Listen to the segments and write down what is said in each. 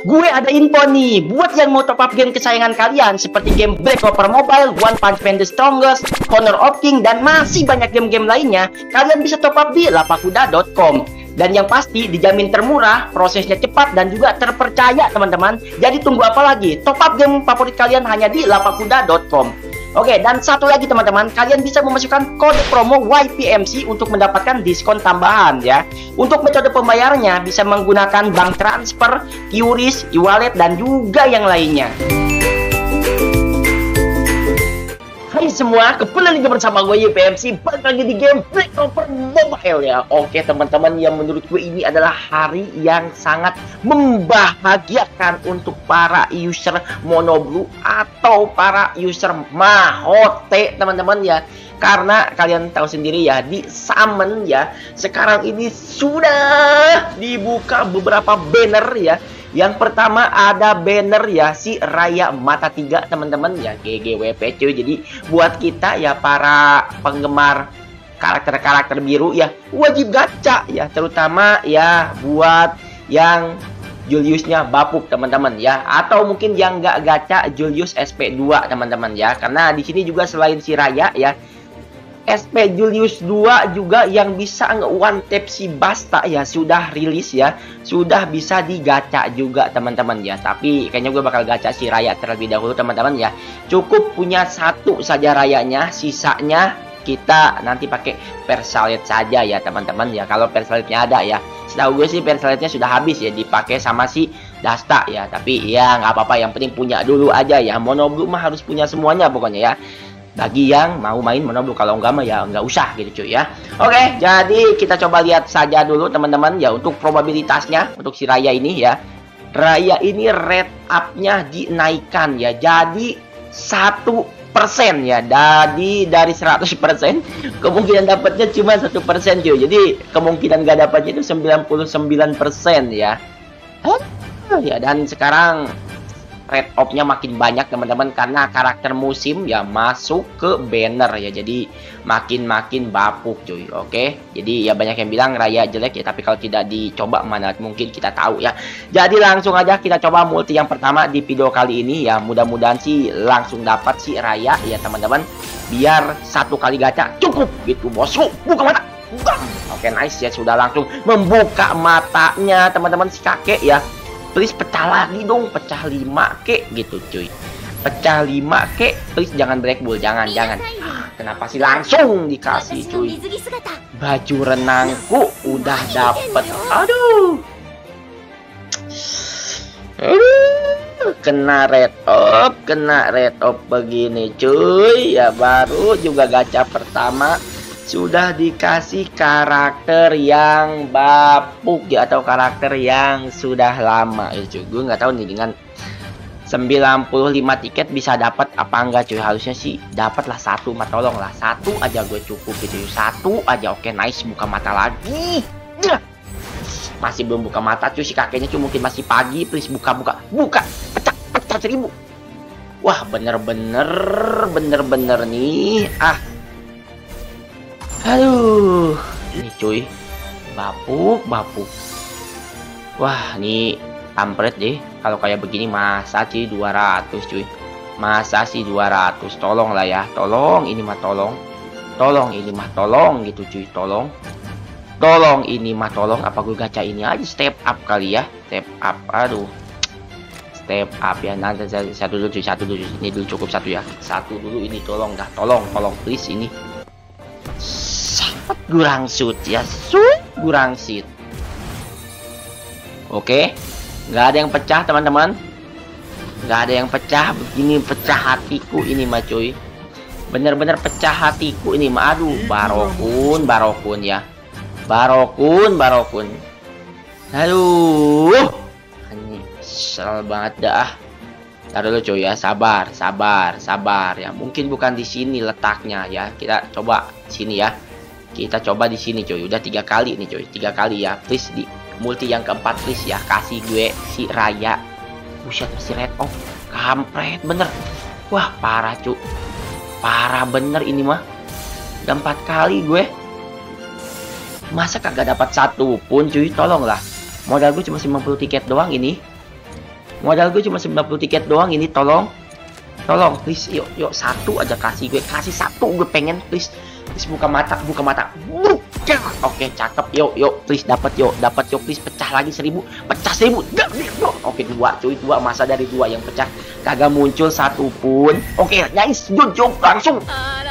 Gue ada info nih, buat yang mau top up game kesayangan kalian seperti game Black Clover Mobile, One Punch Man The Strongest, Honor of King, dan masih banyak game-game lainnya, kalian bisa top up di lapakuda.com. Dan yang pasti dijamin termurah, prosesnya cepat, dan juga terpercaya teman-teman. Jadi tunggu apa lagi? Top up game favorit kalian hanya di lapakuda.com. Oke, dan satu lagi teman-teman, kalian bisa memasukkan kode promo YPMC untuk mendapatkan diskon tambahan ya. Untuk metode pembayarannya bisa menggunakan bank transfer, QRIS, e-wallet, dan juga yang lainnya. Hai semua, kembali lagi bersama gue YPMC, balik lagi di game Black Clover Mobile ya. Oke teman-teman, yang menurut gue ini adalah hari yang sangat membahagiakan untuk para user Monoblue atau para user Mahote teman-teman ya. Karena kalian tahu sendiri ya, di summon ya, sekarang ini sudah dibuka beberapa banner ya. Yang pertama ada banner ya, si Raya Mata 3 teman-teman ya, GGWP cuy. Jadi buat kita ya para penggemar karakter-karakter biru ya, wajib gacha ya, terutama ya buat yang Juliusnya Bapuk teman-teman ya, atau mungkin yang nggak gacha Julius SP2 teman-teman ya. Karena di sini juga selain si Raya ya, SP Julius 2 juga yang bisa nge-one tap si Basta ya, sudah rilis ya, sudah bisa digacha juga teman-teman ya. Tapi kayaknya gue bakal gacha si Raya terlebih dahulu teman-teman ya. Cukup punya satu saja Rayanya, sisanya kita nanti pakai Persalit saja ya teman-teman ya, kalau Persalitnya ada ya. Setahu gue sih Persalitnya sudah habis ya, dipakai sama si Dasta ya. Tapi ya nggak apa-apa, yang penting punya dulu aja ya. Monoblue mah harus punya semuanya pokoknya ya, bagi yang mau main Monoblue. Kalau enggak mah ya enggak usah gitu cuy ya. Oke, jadi kita coba lihat saja dulu teman-teman ya untuk probabilitasnya untuk si Raya ini ya. Raya ini rate up-nya dinaikkan ya, jadi 1% ya. Jadi dari 100% kemungkinan dapatnya cuma 1% cuy. Jadi kemungkinan nggak dapatnya itu 99% ya. Ya, dan sekarang rate up-nya makin banyak teman-teman karena karakter musim ya masuk ke banner ya. Jadi makin bapuk cuy. Oke, jadi ya banyak yang bilang Raya jelek ya, tapi kalau tidak dicoba mana mungkin kita tahu ya. Jadi langsung aja kita coba multi yang pertama di video kali ini ya. Mudah-mudahan sih langsung dapat si Raya ya teman-teman, biar satu kali gacha cukup gitu bosku. Buka mata. Oke, nice ya, sudah langsung membuka matanya teman-teman si kakek ya. Please pecah lagi dong, pecah 5 kek gitu cuy. Pecah 5 kek, please jangan Black Bull, jangan. Kenapa sih langsung dikasih cuy. Baju renangku udah dapet. Aduh. Kena red up begini cuy. Ya baru juga gacha pertama sudah dikasih karakter yang bapuk ya, atau karakter yang sudah lama ya cuy. Gue nggak tahu nih dengan 95 tiket bisa dapat apa enggak cuy. Harusnya sih dapat lah satu, mah tolong lah satu aja gue cukup gitu, satu aja. Oke, nice, buka mata lagi. Masih belum buka mata cuy, si kakeknya cuy, mungkin masih pagi. Please buka pecah 1000. Wah, bener-bener nih. Aduh, ini cuy, bapuk. Wah, ini kampret deh kalau kayak begini. Masa sih 200 cuy, masa sih 200. Tolong lah ya, tolong ini mah tolong ini mah tolong gitu cuy. Tolong ini mah tolong. Apa gue gacha ini aja, step up kali ya, step up. Aduh, step up ya. Nanti satu dulu cuy, ini dulu cukup satu ya, satu dulu ini. Tolong please ini. Kurang shoot ya, kurang shoot. Oke, nggak ada yang pecah teman-teman, nggak ada yang pecah. Begini pecah hatiku ini mah cuy, bener-bener pecah hatiku ini mah. Aduh, barokun ya, barokun. Aduh, ini kesel banget dah. Taruh dulu cuy ya, sabar ya. Mungkin bukan di sini letaknya ya, kita coba sini ya. Kita coba di sini cuy. Udah 3 kali nih cuy, 3 kali ya. Please di multi yang keempat please ya, kasih gue si Raya. Buset, masih red off. Kampret bener. Wah, parah cuy, parah bener ini mah. Udah 4 kali gue, masa kagak dapat satu pun cuy. Tolonglah, modal gue cuma 50 tiket doang ini. Modal gue cuma 90 tiket doang ini, tolong please, yuk satu aja kasih satu, gue pengen, please buka mata. Buka. Oke, cakep, yuk please dapat yuk please, pecah lagi 1000, pecah 1000. Oke, 2 cuy, 2, masa dari 2 yang pecah kagak muncul satu pun. Oke, nice, jom langsung.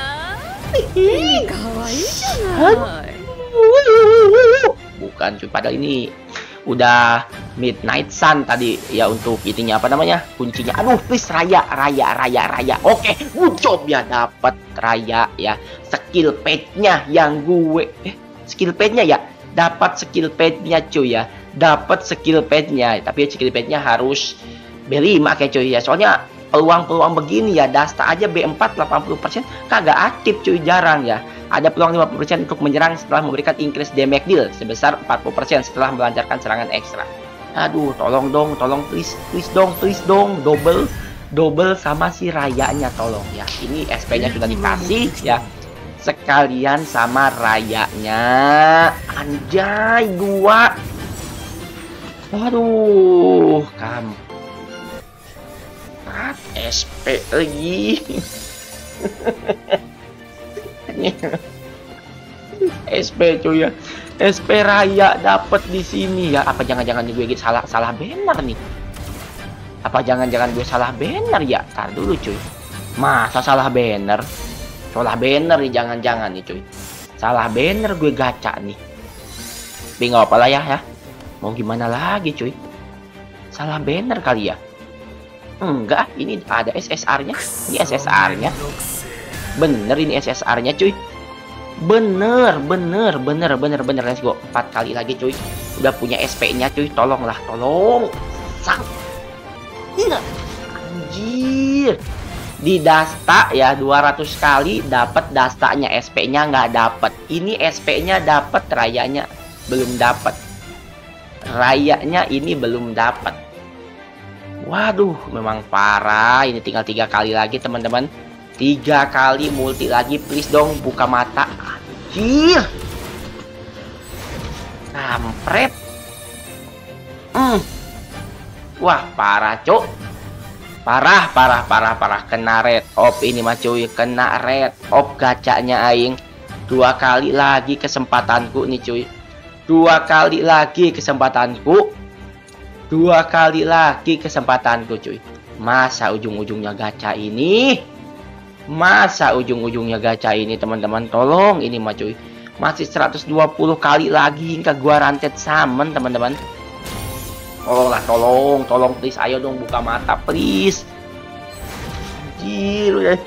Bukan cuy, padahal ini udah Midnight Sun tadi ya, untuk ininya apa namanya, kuncinya. Aduh, please raya. Oke, good job ya, dapat raya ya. Skill page-nya yang gue skill page-nya ya, dapat skill page-nya cuy ya, dapat skill page-nya. Tapi skill page-nya harus B5 kayak cuy ya, soalnya peluang begini ya, Dasta aja B4 80% kagak aktif cuy, jarang ya. Ada peluang 50% untuk menyerang setelah memberikan increase damage deal sebesar 40% setelah melancarkan serangan ekstra. Aduh, tolong dong, please dong, double sama si rayanya, tolong ya. Ini SP-nya sudah dikasih ya, sekalian sama rayanya. Anjay, 2. Waduh, SP lagi. SP cuy ya, SP raya dapat di sini ya. Apa jangan-jangan gue salah banner nih? Apa jangan-jangan gue salah banner ya? Tar dulu cuy, masa salah banner nih, jangan-jangan nih cuy, salah banner gue gacha nih. Bingung apalah ya, mau gimana lagi cuy, salah banner kali ya. Enggak, ini ada SSR-nya. Ini SSR-nya. Bener ini SSR-nya cuy. Bener. Let's go. 4 kali lagi cuy. Udah punya SP-nya cuy. Tolong. Sang. Iya. Anjir. Di Dasta ya 200 kali dapat Dastanya, SP-nya nggak dapat. Ini SP-nya dapat, rayanya belum dapat. Rayanya ini belum dapat. Waduh, memang parah. Ini tinggal 3 kali lagi teman-teman. 3 kali multi lagi, please dong, buka mata. Anjir, kampret. Wah, parah cok, parah. Kena red op ini mah cuy, kena red op gacanya aing. 2 kali lagi kesempatanku nih cuy, 2 kali lagi kesempatanku cuy. Masa ujung-ujungnya gacha ini? Teman-teman, tolong ini mah cuy. Masih 120 kali lagi hingga gua ranted summon teman-teman. Tolong please, ayo dong buka mata please. Anjir, udah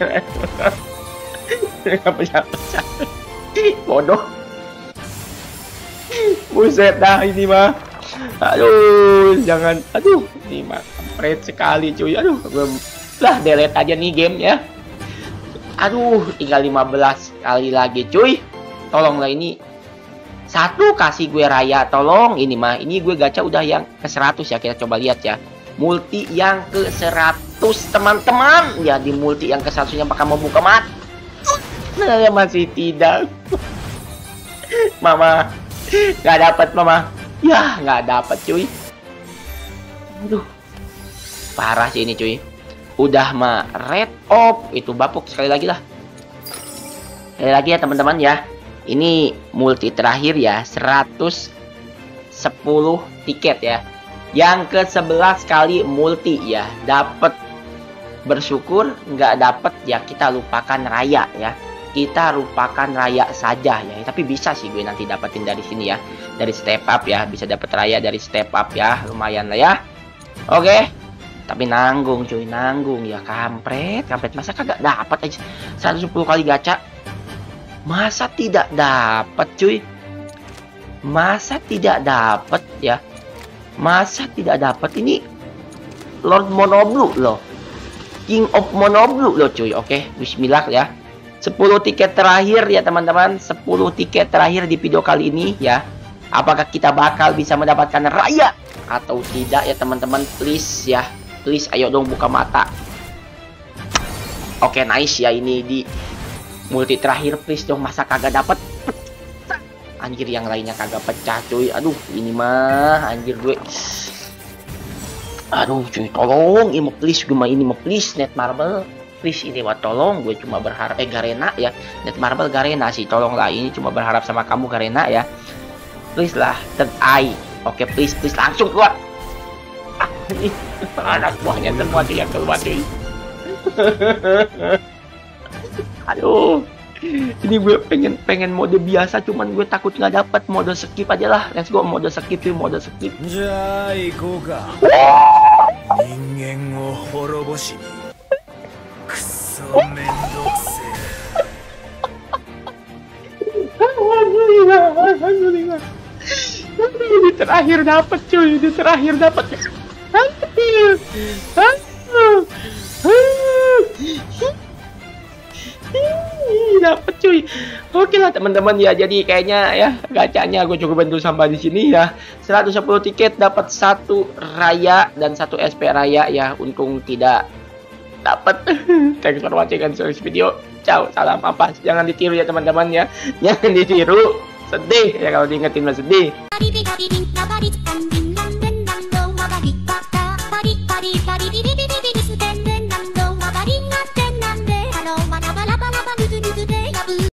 pecah. Bodoh. Buset dah ini mah. Aduh, jangan. Aduh, ini mah kampret sekali cuy. Aduh, gue lah delete aja nih game ya. Aduh, tinggal 15 kali lagi cuy. Tolonglah ini. 1 kasih gue raya, tolong. Ini mah, ini gue gacha udah yang ke 100 ya. Kita coba lihat ya. Multi yang ke 100 teman-teman. Ya, di multi yang ke 100 apakah mau buka mata? Nah, masih tidak. Mama, nggak dapat mama. Ya, nggak dapat cuy. Aduh, parah sih ini cuy. Udah mah red op itu bapuk sekali lagi lah. Sekali lagi ya teman-teman ya. Ini multi terakhir ya, 110 tiket ya. Yang ke 11 kali multi ya. Dapat bersyukur, nggak dapat ya kita lupakan raya ya. Kita lupakan raya saja ya. Tapi bisa sih gue nanti dapetin dari sini ya. Dari step up ya, bisa dapet raya dari step up ya. Lumayan lah ya. Oke. Tapi nanggung cuy, nanggung ya, kampret. Masa kagak dapat aja 110 kali gacha. Masa tidak dapat cuy? Masa tidak dapat ya? Masa tidak dapat ini Lord Monoblue loh. King of Monoblue loh cuy. Oke, bismillah ya. 10 tiket terakhir ya teman-teman. 10 tiket terakhir di video kali ini ya. Apakah kita bakal bisa mendapatkan raya atau tidak ya teman-teman? Please ya. Please ayo dong buka mata. Oke, nice ya ini di multi terakhir, please dong, masa kagak dapat. Anjir, yang lainnya kagak pecah cuy. Aduh, ini mah anjir gue. Aduh cuy, tolong ini please, gue mah ini mah please Netmarble. Please ini mah tolong, gue cuma berharap Garena ya. Netmarble Garena sih, tolonglah ini cuma berharap sama kamu Garena ya. Please lah, third eye. Oke, please langsung keluar. Ini anak buahnya semua tuh yang keluar cuy. Aduh. Ini gue pengen mode biasa, cuman gue takut nggak dapat mode skip aja lah. Let's go mode skip cuy, mode skip. Alhamdulillah. Ini terakhir dapat cuy, ini terakhir dapat. Dapat cuy. Oke lah teman-teman ya, jadi kayaknya ya gacanya gue cukup bantu sampai di sini ya. 110 tiket dapat 1 raya dan 1 SP raya ya. Untung tidak dapat. Thanks for watching this video. Ciao, salam ampas. Jangan ditiru ya teman-teman ya. Jangan ditiru. Sedih ya kalau diingetin mah sedih.